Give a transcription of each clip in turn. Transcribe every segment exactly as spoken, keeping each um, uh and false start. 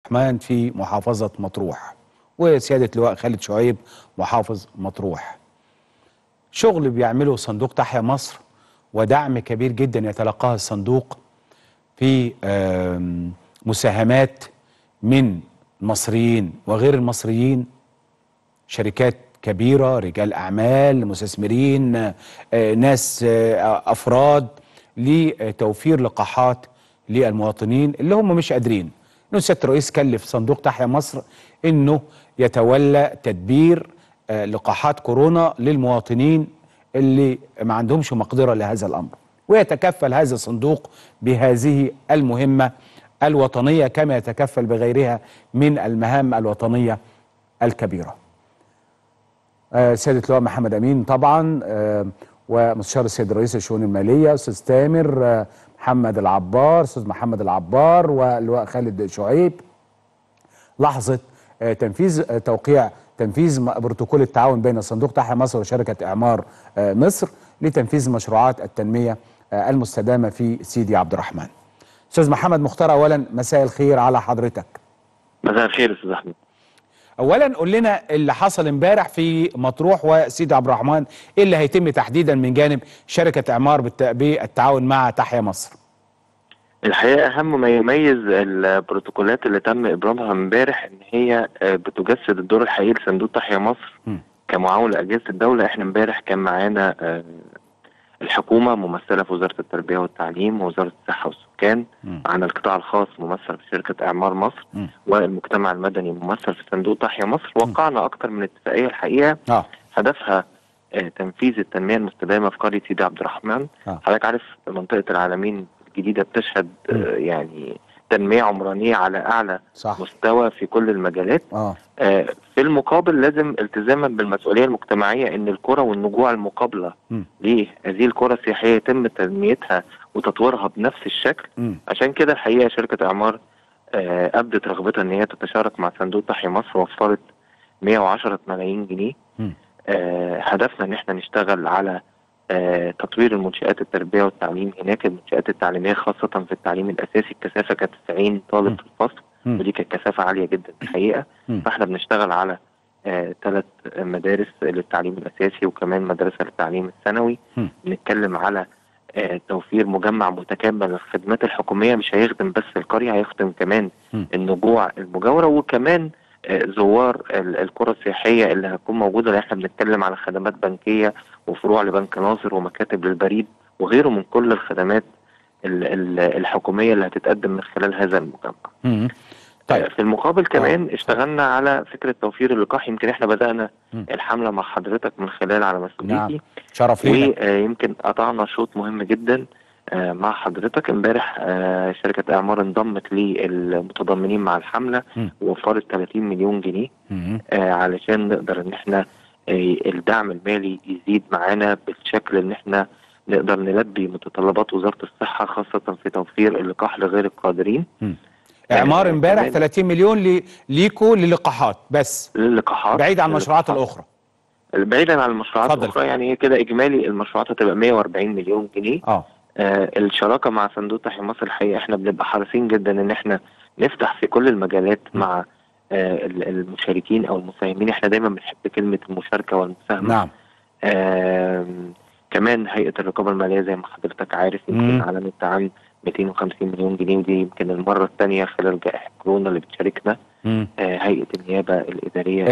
الرحمن في محافظة مطروح، وسيادة لواء خالد شعيب محافظ مطروح. شغل بيعمله صندوق تحيا مصر ودعم كبير جدا يتلقاه الصندوق في مساهمات من المصريين وغير المصريين، شركات كبيرة، رجال أعمال، مستثمرين، ناس أفراد، لتوفير لقاحات للمواطنين اللي هم مش قادرين. إنه سيادة الرئيس كلف صندوق تحيا مصر إنه يتولى تدبير لقاحات كورونا للمواطنين اللي ما عندهمش مقدرة لهذا الأمر، ويتكفل هذا الصندوق بهذه المهمة الوطنية كما يتكفل بغيرها من المهام الوطنية الكبيرة. آه سيادة اللواء محمد أمين طبعا، آه ومستشار السيد الرئيس للشؤون المالية أستاذ تامر، آه محمد العبار، أستاذ محمد العبار، واللواء خالد شعيب. لحظة آه تنفيذ آه توقيع تنفيذ بروتوكول التعاون بين صندوق تحيا مصر وشركة إعمار آه مصر لتنفيذ مشروعات التنمية آه المستدامة في سيدي عبد الرحمن. أستاذ محمد مختار، أولا مساء الخير على حضرتك. مساء الخير أستاذ أحمد. اولا قول لنا اللي حصل امبارح في مطروح وسيدي عبد الرحمن، ايه اللي هيتم تحديدا من جانب شركه اعمار بالتعاون مع تحيا مصر؟ الحقيقه اهم ما يميز البروتوكولات اللي تم ابرامها امبارح ان هي بتجسد الدور الحقيقي لصندوق تحيا مصر م. كمعاون لاجهزه الدوله. احنا امبارح كان معانا الحكومه ممثله في وزاره التربيه والتعليم ووزاره الصحه والسكان، معانا القطاع الخاص ممثل في شركه اعمار مصر م. والمجتمع المدني ممثل في صندوق تحيا مصر. وقعنا اكثر من اتفاقيه الحقيقه آه. هدفها آه تنفيذ التنميه المستدامه في قريه سيدي عبد الرحمن. آه. حضرتك عارف منطقه العالمين الجديده بتشهد آه يعني تنميه عمرانيه على اعلى صح. مستوى في كل المجالات. آه. آه في المقابل لازم التزاما بالمسؤوليه المجتمعيه ان القرى والنجوع المقابله لهذه القرى السياحيه يتم تنميتها وتطويرها بنفس الشكل. م. عشان كده الحقيقه شركه اعمار آه ابدت رغبتها ان هي تتشارك مع صندوق تحيا مصر، وفرت مئة وعشرة ملايين جنيه. آه هدفنا ان احنا نشتغل على آه تطوير المنشآت التربيه والتعليم هناك. المنشآت التعليميه خاصه في التعليم الاساسي الكثافه كانت تسعين طالب م. في الفصل، م. ودي كانت كثافه عاليه جدا الحقيقه. م. فاحنا بنشتغل على ثلاث آه مدارس للتعليم الاساسي وكمان مدرسه للتعليم الثانوي. بنتكلم على آه توفير مجمع متكامل للخدمات الحكوميه، مش هيخدم بس القريه، هيخدم كمان م. النجوع المجاوره وكمان آه زوار القرى السياحيه اللي هتكون موجوده. احنا بنتكلم على خدمات بنكيه وفروع لبنك ناصر ومكاتب للبريد وغيره من كل الخدمات ال ال الحكوميه اللي هتتقدم من خلال هذا المجمع. طيب. في المقابل كمان آه. اشتغلنا على فكره توفير اللقاح. يمكن احنا بدانا م. الحمله مع حضرتك من خلال على مسؤوليتي. نعم. شرف لينا. ويمكن قطعنا شوط مهم جدا مع حضرتك امبارح. شركه اعمار انضمت للمتضامنين مع الحمله ووفرت ثلاثين مليون جنيه علشان نقدر ان احنا الدعم المالي يزيد معانا بالشكل ان احنا نقدر نلبي متطلبات وزاره الصحه خاصه في توفير اللقاح لغير القادرين. م. اعمار امبارح ثلاثين مليون لي ليكوا للقاحات بس، للقاحات بعيد عن المشروعات الاخرى. بعيدا عن المشروعات فضل. الاخرى يعني كده اجمالي المشروعات هتبقى مئة وأربعين مليون جنيه. اه, آه الشراكه مع صندوق تحيا مصر الحقيقه احنا بنبقى حريصين جدا ان احنا نفتح في كل المجالات م. مع آه المشاركين او المساهمين. احنا دايما بنحب كلمه المشاركه والمساهمه. نعم. آه كمان هيئه الرقابه الماليه زي ما حضرتك عارف يمكن اعلنت عن مئتين وخمسين مليون جنيه، ودي يمكن المره الثانيه خلال جائحه كورونا اللي بتشاركنا. آه هيئه النيابه الاداريه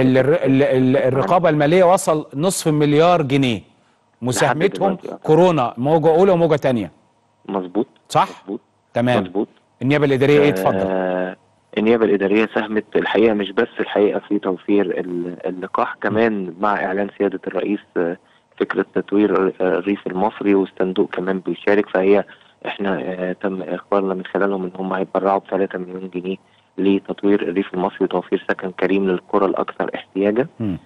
الرقابه الماليه وصل نصف مليار جنيه مساهمتهم كورونا، موجه اولى وموجه ثانيه. مظبوط صح؟ مظبوط تمام. مظبوط. النيابه الاداريه ايه؟ اتفضل. آه النيابه الاداريه ساهمت الحقيقه مش بس الحقيقه في توفير اللقاح، كمان مع اعلان سياده الرئيس فكره تطوير الريف المصري والصندوق كمان بيشارك. فهي احنا آه تم اخبارنا من خلالهم ان هم هيتبرعوا ب ثلاثة مليون جنيه لتطوير الريف المصري وتوفير سكن كريم للقرى الاكثر احتياجا.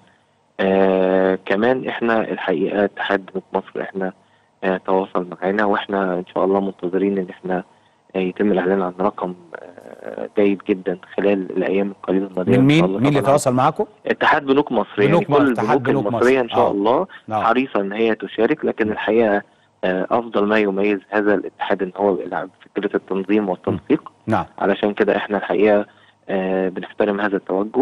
آه كمان احنا الحقيقه اتحاد بنوك مصر احنا آه تواصل معانا، واحنا ان شاء الله منتظرين ان احنا آه يتم الاعلان عن رقم آه جيد جدا خلال الايام القليله الماضيه. من مين مين اللي تواصل معاكم؟ اتحاد بنوك مصر. بنوك يعني مصر. كل البنوك بنوك المصريه مصر. ان شاء آه. الله آه. حريصه ان هي تشارك، لكن الحقيقه افضل ما يميز هذا الاتحاد ان هو فكره التنظيم والتنسيق. نعم. علشان كده احنا الحقيقه آه بنحترم هذا التوجه،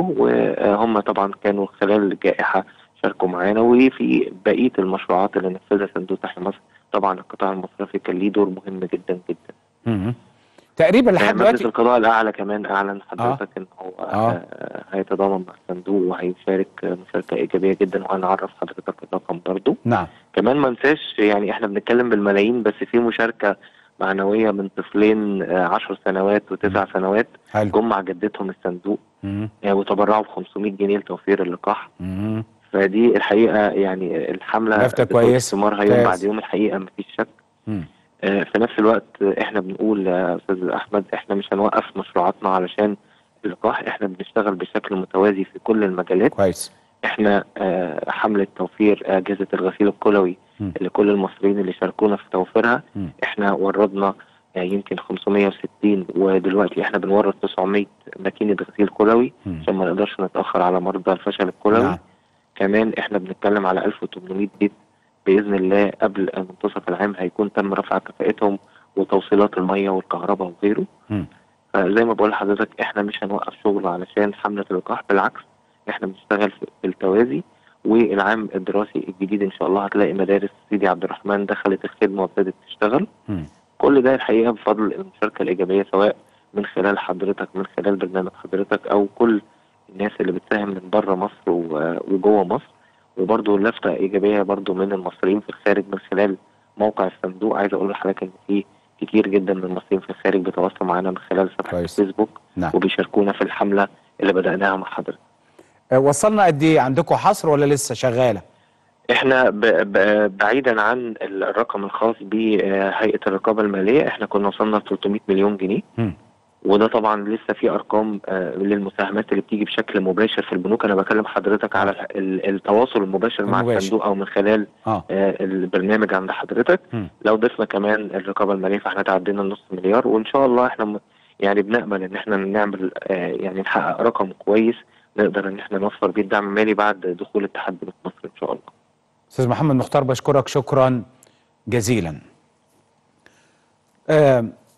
وهم طبعا كانوا خلال الجائحة شاركوا معانا، وفي بقية المشروعات اللي نفذها صندوق تحيا مصر طبعا القطاع المصرفي كان ليه دور مهم جدا جدا. مم. تقريبا آه لحد مجلس دلوقتي. القضاء الأعلى كمان أعلن اه حضرتك إن هو اه آه هيتضامن مع الصندوق وهيشارك مشاركة إيجابية جدا، وهنعرف حضرتك الرقم برضو. نعم. كمان ما ننساش يعني احنا بنتكلم بالملايين، بس في مشاركة معنوية من طفلين آه عشر سنوات وتسع سنوات حلو. جم مع جدتهم الصندوق مم. آه وتبرعوا ب خمسمائة جنيه لتوفير اللقاح. مم. فدي الحقيقة يعني الحملة لفتة بتؤتي كويسة. ثمارها يوم بعد ممتاز. يوم الحقيقة، مفيش شك. مم. آه في نفس الوقت احنا بنقول يا أستاذ أحمد احنا مش هنوقف مشروعاتنا علشان اللقاح، احنا بنشتغل بشكل متوازي في كل المجالات. كويس. احنا آه حملة توفير أجهزة الغسيل الكلوي مم. لكل المصريين اللي شاركونا في توفيرها. مم. احنا وردنا آه يمكن خمسمائة وستين، ودلوقتي احنا بنورد تسعمائة ماكينة غسيل كلوي مم. عشان ما نقدرش نتأخر على مرضى الفشل الكلوي. نعم. كمان احنا بنتكلم على ألف وثمانمائة بيت بإذن الله قبل منتصف العام هيكون تم رفع كفاءتهم وتوصيلات المية والكهرباء وغيره. مم. فزي ما بقول لحضرتك احنا مش هنوقف شغل علشان حملة اللقاح، بالعكس احنا بنشتغل في التوازي. والعام الدراسي الجديد ان شاء الله هتلاقي مدارس سيدي عبد الرحمن دخلت الخدمة وابتدت تشتغل. مم. كل ده الحقيقة بفضل المشاركة الإيجابية، سواء من خلال حضرتك من خلال برنامج حضرتك أو كل الناس اللي بتساهم من بره مصر وجوه مصر. وبرضه لفتة إيجابية برضه من المصريين في الخارج من خلال موقع الصندوق. عايز أقول لحضرتك إن في كتير جدا من المصريين في الخارج بيتواصلوا معانا من خلال صفحة الفيسبوك. نعم. وبيشاركونا في الحملة اللي بدأناها مع حضرتك. أه وصلنا قد ايه؟ عندكم حصر ولا لسه شغالة؟ احنا ب ب بعيدا عن الرقم الخاص بهيئة الرقابة المالية احنا كنا وصلنا ل ثلاثمائة مليون جنيه. م. وده طبعا لسه في ارقام آه للمساهمات اللي بتيجي بشكل مباشر في البنوك. انا بكلم حضرتك آه. على التواصل المباشر مع الصندوق او من خلال آه. آه البرنامج عند حضرتك. م. لو ضفنا كمان الرقابة المالية فاحنا تعدينا النص مليار، وان شاء الله احنا يعني بنأمل ان احنا نعمل آه يعني نحقق رقم كويس نقدر ان احنا نوفر بيه الدعم المالي بعد دخول اتحاد بنوك مصر ان شاء الله. استاذ محمد مختار بشكرك شكرا جزيلا. آه